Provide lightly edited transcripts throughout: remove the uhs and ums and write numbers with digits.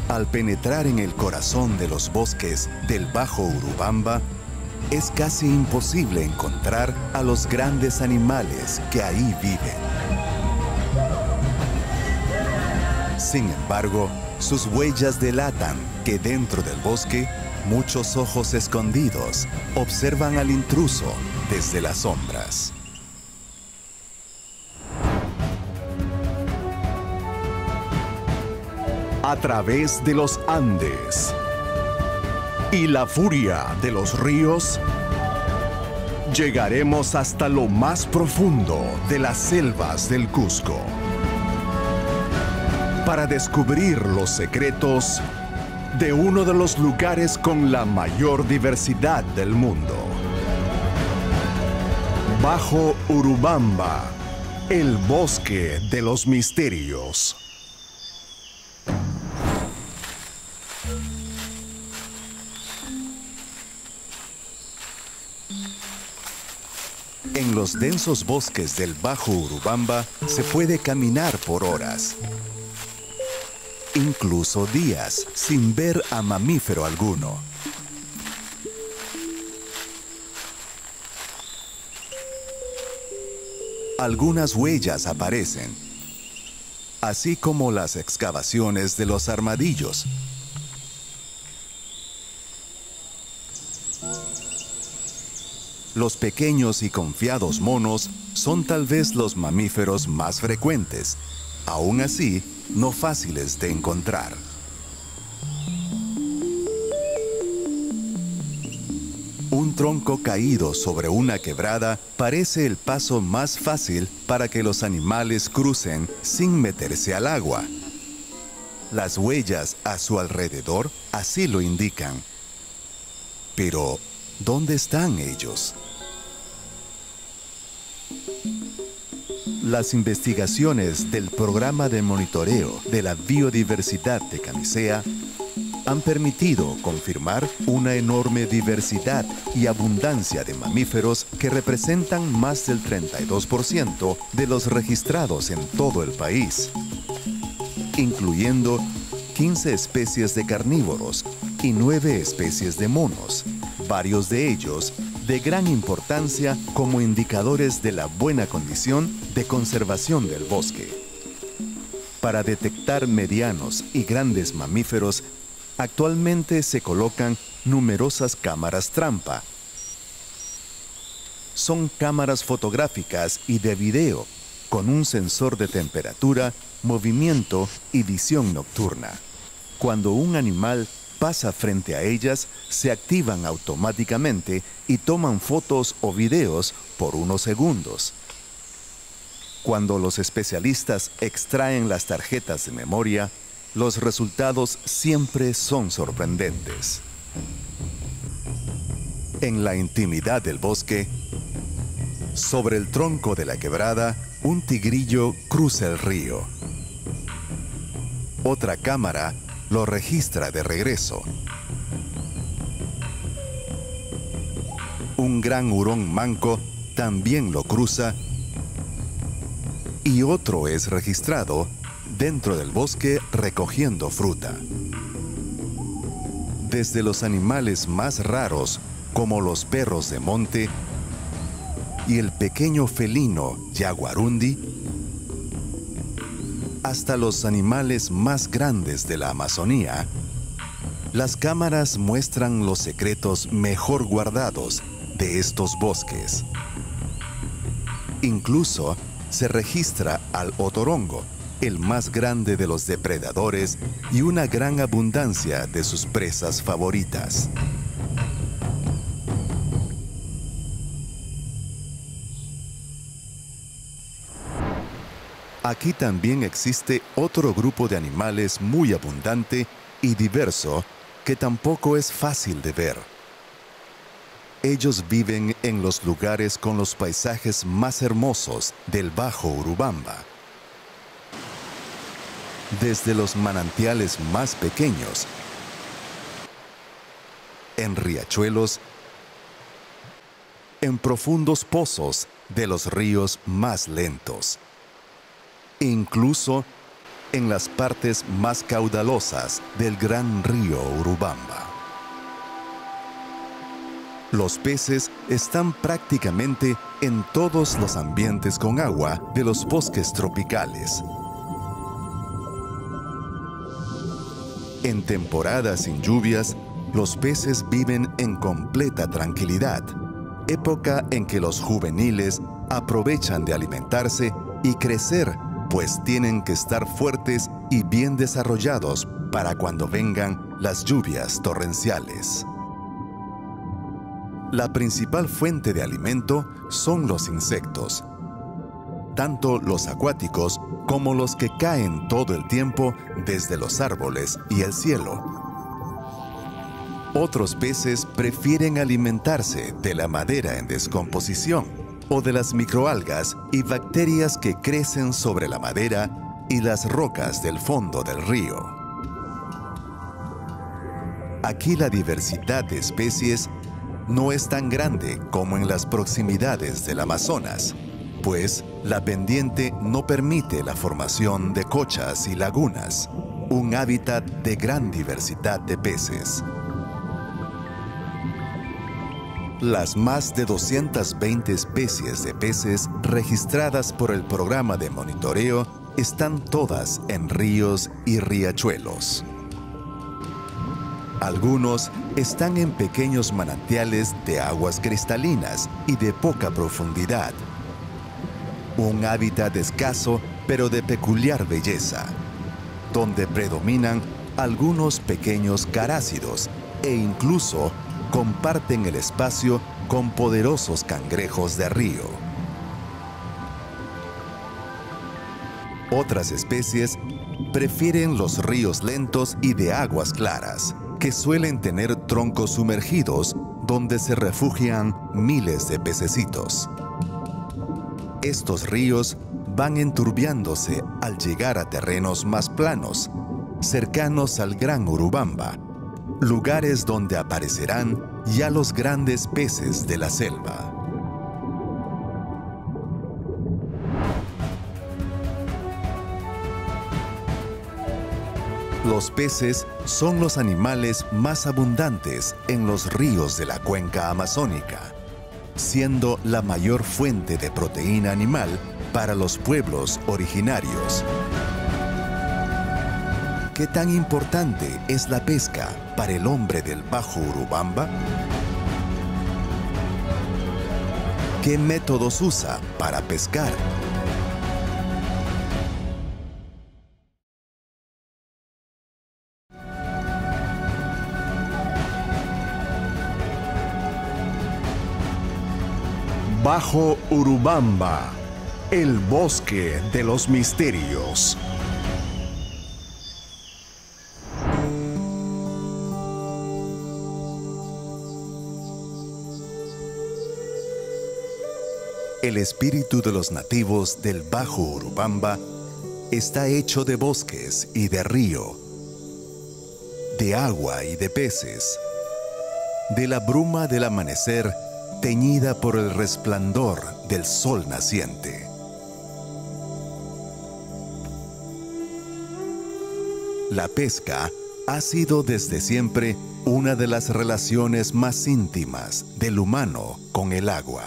Al penetrar en el corazón de los bosques del Bajo Urubamba, es casi imposible encontrar a los grandes animales que ahí viven. Sin embargo, sus huellas delatan que dentro del bosque, muchos ojos escondidos observan al intruso desde las sombras. A través de los Andes y la furia de los ríos, llegaremos hasta lo más profundo de las selvas del Cusco para descubrir los secretos de uno de los lugares con la mayor diversidad del mundo. Bajo Urubamba, el bosque de los misterios. En los densos bosques del Bajo Urubamba se puede caminar por horas, incluso días, sin ver a mamífero alguno. Algunas huellas aparecen, así como las excavaciones de los armadillos. Los pequeños y confiados monos son tal vez los mamíferos más frecuentes, aún así no fáciles de encontrar. Un tronco caído sobre una quebrada parece el paso más fácil para que los animales crucen sin meterse al agua. Las huellas a su alrededor así lo indican. Pero, ¿dónde están ellos? Las investigaciones del Programa de Monitoreo de la Biodiversidad de Camisea han permitido confirmar una enorme diversidad y abundancia de mamíferos que representan más del 32% de los registrados en todo el país, incluyendo 15 especies de carnívoros y 9 especies de monos, varios de ellos de gran importancia como indicadores de la buena condición de conservación del bosque. Para detectar medianos y grandes mamíferos, actualmente se colocan numerosas cámaras trampa. Son cámaras fotográficas y de video, con un sensor de temperatura, movimiento y visión nocturna. Cuando un animal pasa frente a ellas, se activan automáticamente y toman fotos o videos por unos segundos. Cuando los especialistas extraen las tarjetas de memoria, los resultados siempre son sorprendentes. En la intimidad del bosque, sobre el tronco de la quebrada, un tigrillo cruza el río. Otra cámara lo registra de regreso. Un gran hurón manco también lo cruza y otro es registrado dentro del bosque recogiendo fruta. Desde los animales más raros, como los perros de monte y el pequeño felino yaguarundi, hasta los animales más grandes de la Amazonía, las cámaras muestran los secretos mejor guardados de estos bosques. Incluso se registra al otorongo, el más grande de los depredadores y una gran abundancia de sus presas favoritas. Aquí también existe otro grupo de animales muy abundante y diverso que tampoco es fácil de ver. Ellos viven en los lugares con los paisajes más hermosos del Bajo Urubamba. Desde los manantiales más pequeños, en riachuelos, en profundos pozos de los ríos más lentos, incluso en las partes más caudalosas del gran río Urubamba. Los peces están prácticamente en todos los ambientes con agua de los bosques tropicales. En temporadas sin lluvias, los peces viven en completa tranquilidad, época en que los juveniles aprovechan de alimentarse y crecer, pues tienen que estar fuertes y bien desarrollados para cuando vengan las lluvias torrenciales. La principal fuente de alimento son los insectos, tanto los acuáticos como los que caen todo el tiempo desde los árboles y el cielo. Otros peces prefieren alimentarse de la madera en descomposición o de las microalgas y bacterias que crecen sobre la madera y las rocas del fondo del río. Aquí la diversidad de especies no es tan grande como en las proximidades del Amazonas, pues la pendiente no permite la formación de cochas y lagunas, un hábitat de gran diversidad de peces. Las más de 220 especies de peces registradas por el programa de monitoreo están todas en ríos y riachuelos. Algunos están en pequeños manantiales de aguas cristalinas y de poca profundidad. Un hábitat escaso pero de peculiar belleza, donde predominan algunos pequeños carácidos e incluso comparten el espacio con poderosos cangrejos de río. Otras especies prefieren los ríos lentos y de aguas claras, que suelen tener troncos sumergidos donde se refugian miles de pececitos. Estos ríos van enturbiándose al llegar a terrenos más planos, cercanos al Gran Urubamba, lugares donde aparecerán ya los grandes peces de la selva. Los peces son los animales más abundantes en los ríos de la cuenca amazónica, siendo la mayor fuente de proteína animal para los pueblos originarios. ¿Qué tan importante es la pesca para el hombre del Bajo Urubamba? ¿Qué métodos usa para pescar? Bajo Urubamba, el bosque de los misterios. El espíritu de los nativos del Bajo Urubamba está hecho de bosques y de río, de agua y de peces, de la bruma del amanecer teñida por el resplandor del sol naciente. La pesca ha sido desde siempre una de las relaciones más íntimas del humano con el agua.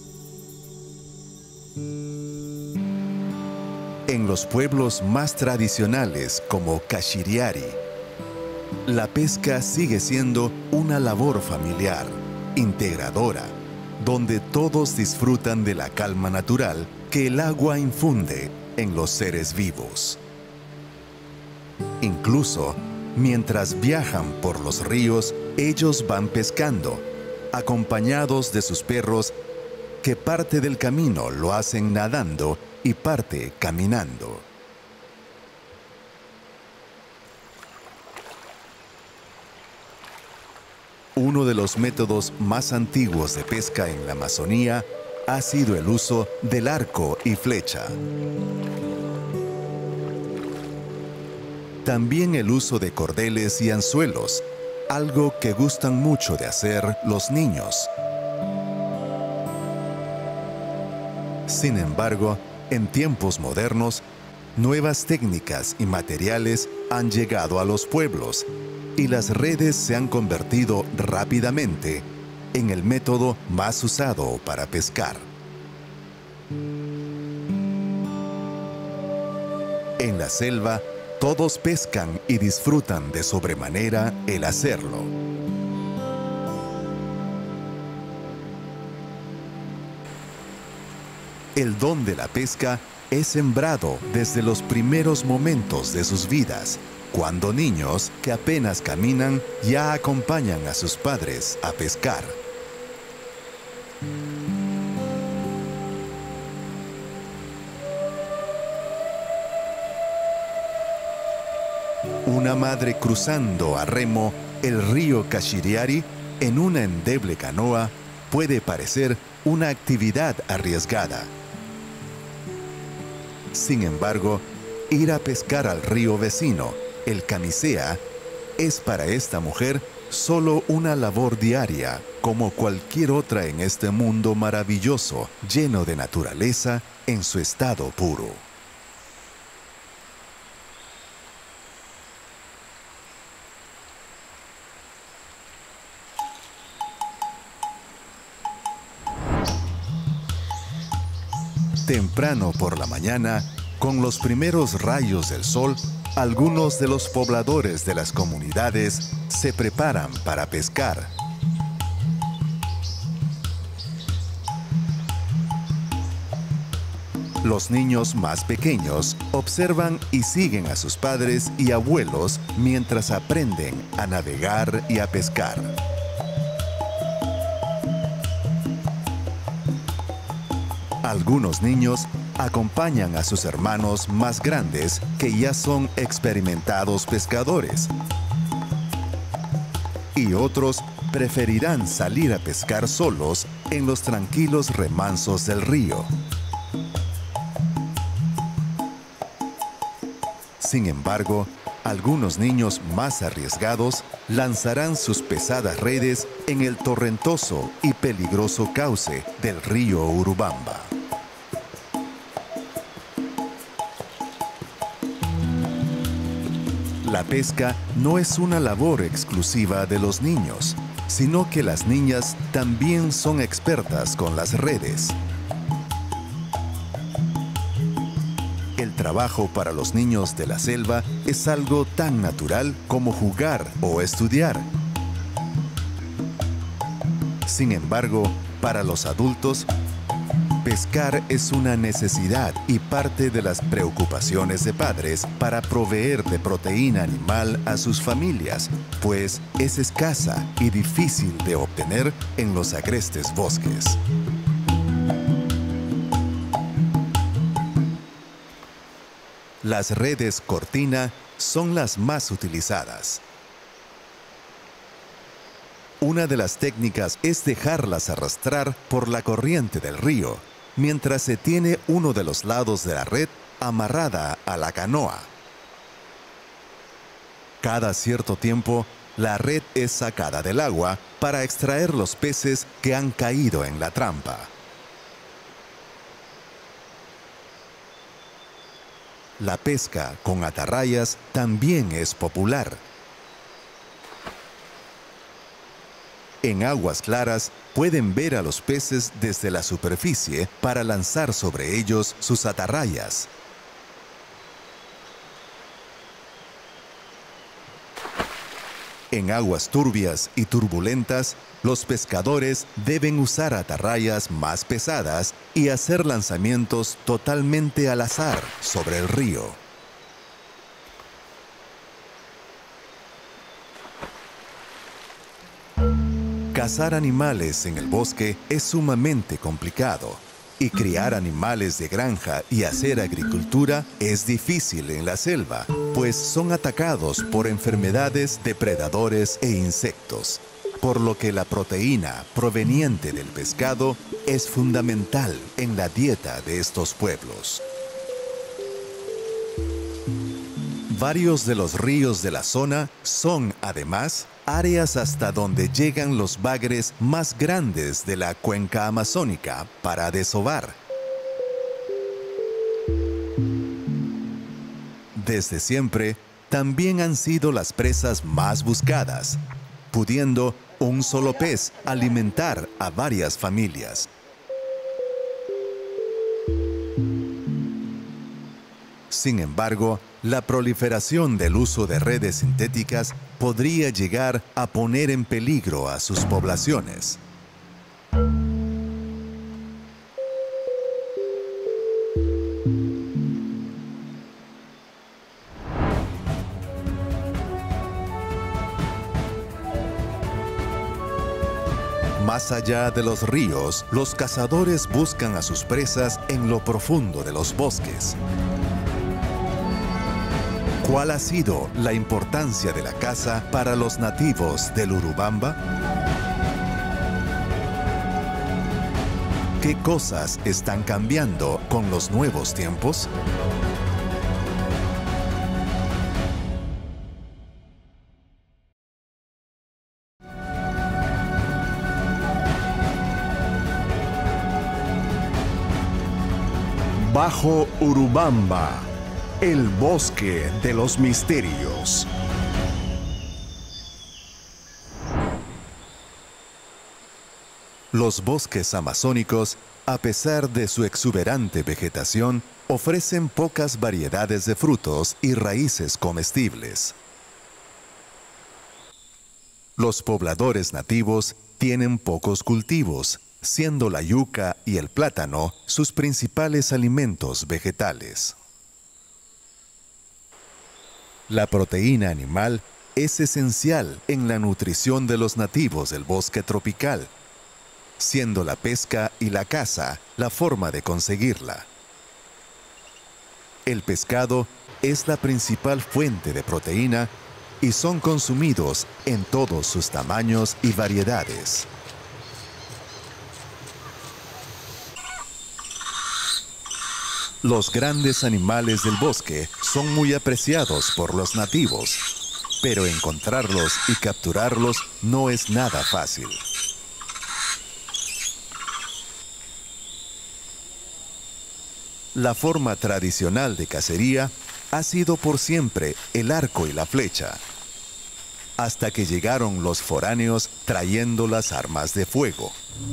En los pueblos más tradicionales como Cachiriari, la pesca sigue siendo una labor familiar, integradora, donde todos disfrutan de la calma natural que el agua infunde en los seres vivos. Incluso, mientras viajan por los ríos, ellos van pescando, acompañados de sus perros, que parte del camino lo hacen nadando y parte caminando. Uno de los métodos más antiguos de pesca en la Amazonía ha sido el uso del arco y flecha. También el uso de cordeles y anzuelos, algo que gustan mucho de hacer los niños. Sin embargo, en tiempos modernos, nuevas técnicas y materiales han llegado a los pueblos y las redes se han convertido rápidamente en el método más usado para pescar. En la selva, todos pescan y disfrutan de sobremanera el hacerlo. El don de la pesca es sembrado desde los primeros momentos de sus vidas, cuando niños que apenas caminan ya acompañan a sus padres a pescar. Una madre cruzando a remo el río Cashiriari en una endeble canoa puede parecer una actividad arriesgada. Sin embargo, ir a pescar al río vecino, el Camisea, es para esta mujer solo una labor diaria, como cualquier otra en este mundo maravilloso, lleno de naturaleza en su estado puro. Temprano por la mañana, con los primeros rayos del sol, algunos de los pobladores de las comunidades se preparan para pescar. Los niños más pequeños observan y siguen a sus padres y abuelos mientras aprenden a navegar y a pescar. Algunos niños acompañan a sus hermanos más grandes que ya son experimentados pescadores. Y otros preferirán salir a pescar solos en los tranquilos remansos del río. Sin embargo, algunos niños más arriesgados lanzarán sus pesadas redes en el torrentoso y peligroso cauce del río Urubamba. La pesca no es una labor exclusiva de los niños, sino que las niñas también son expertas con las redes. El trabajo para los niños de la selva es algo tan natural como jugar o estudiar. Sin embargo, para los adultos, pescar es una necesidad y parte de las preocupaciones de padres para proveer de proteína animal a sus familias, pues es escasa y difícil de obtener en los agrestes bosques. Las redes cortina son las más utilizadas. Una de las técnicas es dejarlas arrastrar por la corriente del río, mientras se tiene uno de los lados de la red amarrada a la canoa. Cada cierto tiempo, la red es sacada del agua para extraer los peces que han caído en la trampa. La pesca con atarrayas también es popular. En aguas claras pueden ver a los peces desde la superficie para lanzar sobre ellos sus atarrayas. En aguas turbias y turbulentas, los pescadores deben usar atarrayas más pesadas y hacer lanzamientos totalmente al azar sobre el río. Cazar animales en el bosque es sumamente complicado, y criar animales de granja y hacer agricultura es difícil en la selva, pues son atacados por enfermedades, depredadores e insectos, por lo que la proteína proveniente del pescado es fundamental en la dieta de estos pueblos. Varios de los ríos de la zona son, además, áreas hasta donde llegan los bagres más grandes de la cuenca amazónica para desovar. desde siempre, también han sido las presas más buscadas, pudiendo un solo pez alimentar a varias familias. Sin embargo, la proliferación del uso de redes sintéticas podría llegar a poner en peligro a sus poblaciones. Más allá de los ríos, los cazadores buscan a sus presas en lo profundo de los bosques. ¿Cuál ha sido la importancia de la caza para los nativos del Urubamba? ¿Qué cosas están cambiando con los nuevos tiempos? Bajo Urubamba, el bosque de los misterios. Los bosques amazónicos, a pesar de su exuberante vegetación, ofrecen pocas variedades de frutos y raíces comestibles. Los pobladores nativos tienen pocos cultivos, siendo la yuca y el plátano sus principales alimentos vegetales. La proteína animal es esencial en la nutrición de los nativos del bosque tropical, siendo la pesca y la caza la forma de conseguirla. El pescado es la principal fuente de proteína y son consumidos en todos sus tamaños y variedades. Los grandes animales del bosque son muy apreciados por los nativos, pero encontrarlos y capturarlos no es nada fácil. La forma tradicional de cacería ha sido por siempre el arco y la flecha, hasta que llegaron los foráneos trayendo las armas de fuego.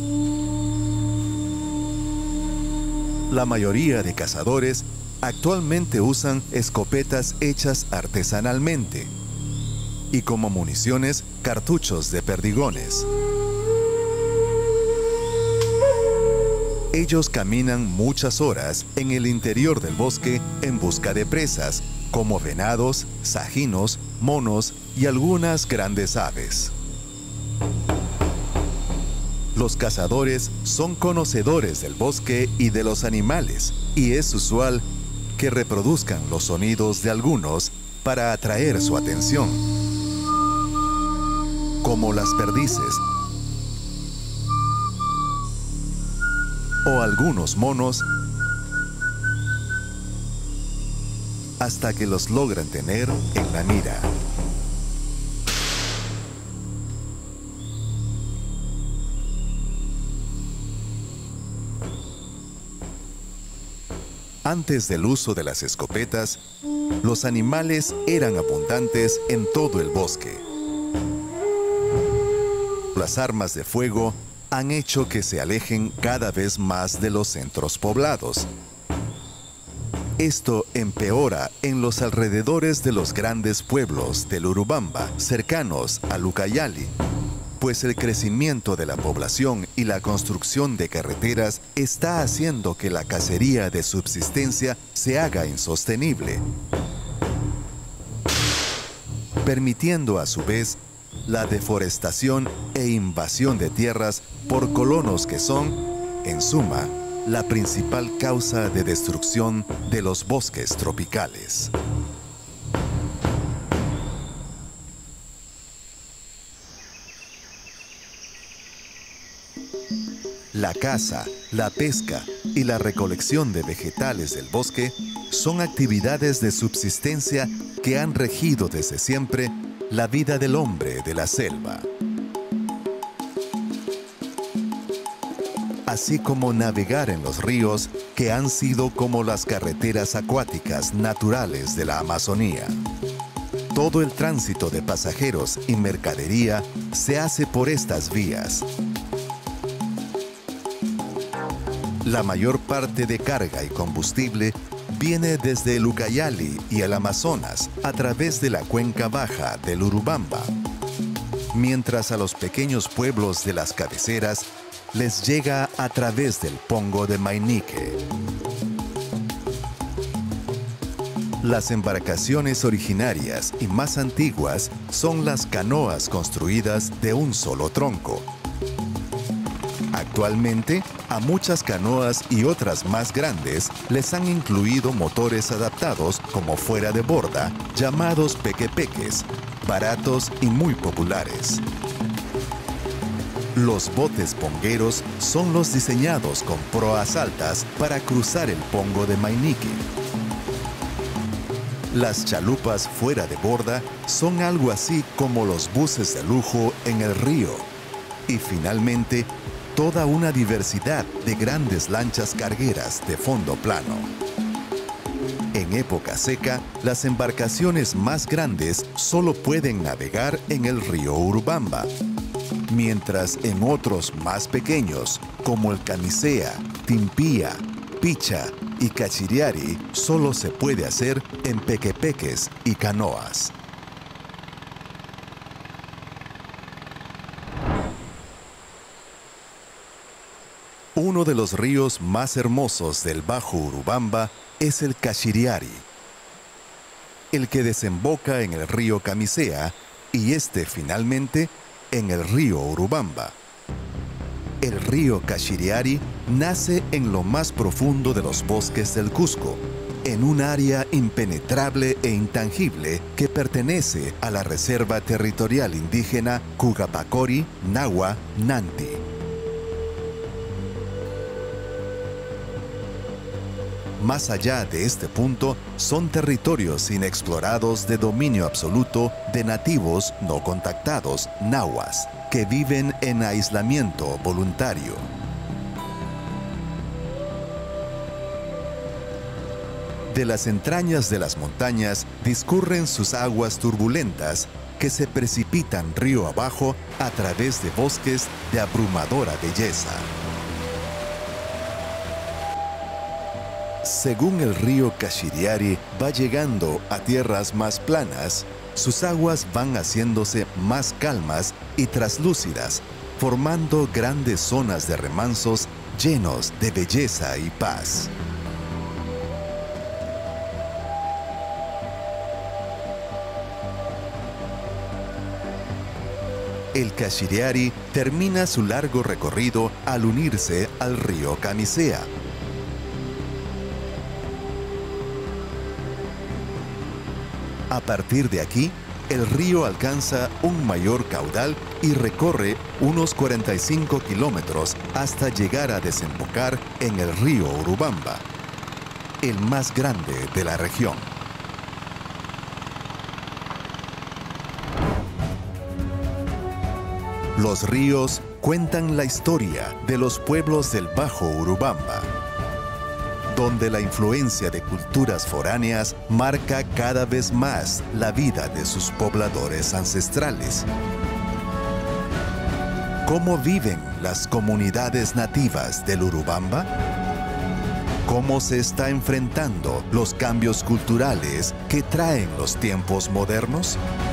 La mayoría de cazadores actualmente usan escopetas hechas artesanalmente y como municiones cartuchos de perdigones. Ellos caminan muchas horas en el interior del bosque en busca de presas como venados, sajinos, monos y algunas grandes aves. Los cazadores son conocedores del bosque y de los animales, y es usual que reproduzcan los sonidos de algunos para atraer su atención, como las perdices o algunos monos, hasta que los logran tener en la mira. Antes del uso de las escopetas, los animales eran abundantes en todo el bosque. Las armas de fuego han hecho que se alejen cada vez más de los centros poblados. Esto empeora en los alrededores de los grandes pueblos del Urubamba, cercanos al Ucayali, pues el crecimiento de la población y la construcción de carreteras está haciendo que la cacería de subsistencia se haga insostenible, permitiendo a su vez la deforestación e invasión de tierras por colonos que son, en suma, la principal causa de destrucción de los bosques tropicales. La caza, la pesca y la recolección de vegetales del bosque son actividades de subsistencia que han regido desde siempre la vida del hombre de la selva. así como navegar en los ríos que han sido como las carreteras acuáticas naturales de la Amazonía. Todo el tránsito de pasajeros y mercadería se hace por estas vías. La mayor parte de carga y combustible viene desde el Ucayali y el Amazonas a través de la cuenca baja del Urubamba, mientras a los pequeños pueblos de las cabeceras les llega a través del Pongo de Mainique. Las embarcaciones originarias y más antiguas son las canoas construidas de un solo tronco. Actualmente, a muchas canoas y otras más grandes les han incluido motores adaptados como fuera de borda, llamados pequepeques, baratos y muy populares. Los botes pongueros son los diseñados con proas altas para cruzar el Pongo de Mainique. Las chalupas fuera de borda son algo así como los buses de lujo en el río. Y finalmente, toda una diversidad de grandes lanchas cargueras de fondo plano. En época seca, las embarcaciones más grandes solo pueden navegar en el río Urubamba, mientras en otros más pequeños, como el Camisea, Timpía, Picha y Cachiriari, solo se puede hacer en pequepeques y canoas. Uno de los ríos más hermosos del Bajo Urubamba es el Cachiriari, el que desemboca en el río Camisea y finalmente en el río Urubamba. El río Cachiriari nace en lo más profundo de los bosques del Cusco, en un área impenetrable e intangible que pertenece a la Reserva Territorial Indígena Cugapacori Nahua Nanti. Más allá de este punto, son territorios inexplorados de dominio absoluto de nativos no contactados, nahuas, que viven en aislamiento voluntario. De las entrañas de las montañas discurren sus aguas turbulentas que se precipitan río abajo a través de bosques de abrumadora belleza. Según el río Cachiriari va llegando a tierras más planas, sus aguas van haciéndose más calmas y traslúcidas, formando grandes zonas de remansos llenos de belleza y paz. El Cachiriari termina su largo recorrido al unirse al río Camisea. A partir de aquí, el río alcanza un mayor caudal y recorre unos 45 kilómetros hasta llegar a desembocar en el río Urubamba, el más grande de la región. Los ríos cuentan la historia de los pueblos del Bajo Urubamba, donde la influencia de culturas foráneas marca cada vez más la vida de sus pobladores ancestrales. ¿Cómo viven las comunidades nativas del Urubamba? ¿Cómo se está enfrentando los cambios culturales que traen los tiempos modernos?